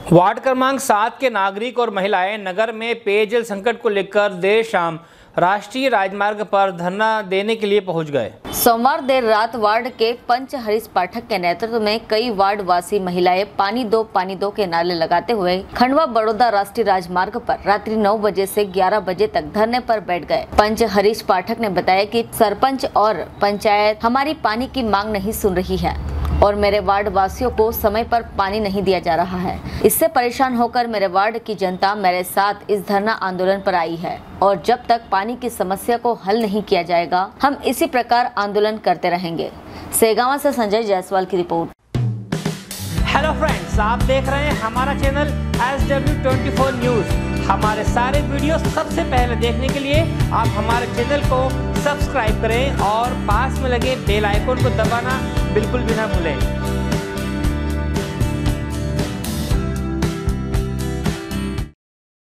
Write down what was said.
Ward क्रमांक 7 के नागरिक और महिलाएं नगर में पेयजल संकट को लेकर देर शाम राष्ट्रीय राजमार्ग पर धरना देने के लिए पहुंच गए। सोमवार देर रात वार्ड के पंच हरीश पाठक के नेतृत्व में कई वार्ड वासी महिलाएं पानी दो के नारे लगाते हुए खंडवा बड़ौदा राष्ट्रीय राजमार्ग पर रात्रि 9 बजे से 11 बजे तक धरने पर बैठ गए। पंच हरीश पाठक ने बताया कि सरपंच और पंचायत हमारी पानी की मांग नहीं सुन रही है और मेरे वार्ड वासियों को समय पर पानी नहीं दिया जा रहा है। इससे परेशान होकर मेरे वार्ड की जनता मेरे साथ इस धरना आंदोलन पर आई है और जब तक पानी की समस्या को हल नहीं किया जाएगा हम इसी प्रकार आंदोलन करते रहेंगे। सेगावा से संजय जायसवाल की रिपोर्ट। हेलो फ्रेंड्स, आप देख रहे हैं हमारा चैनल SW24 न्यूज। हमारे सारे वीडियो सबसे पहले देखने के लिए आप हमारे चैनल को सब्सक्राइब करें और पास में लगे बेल आइकन को दबाना बिल्कुल भी ना भूलें।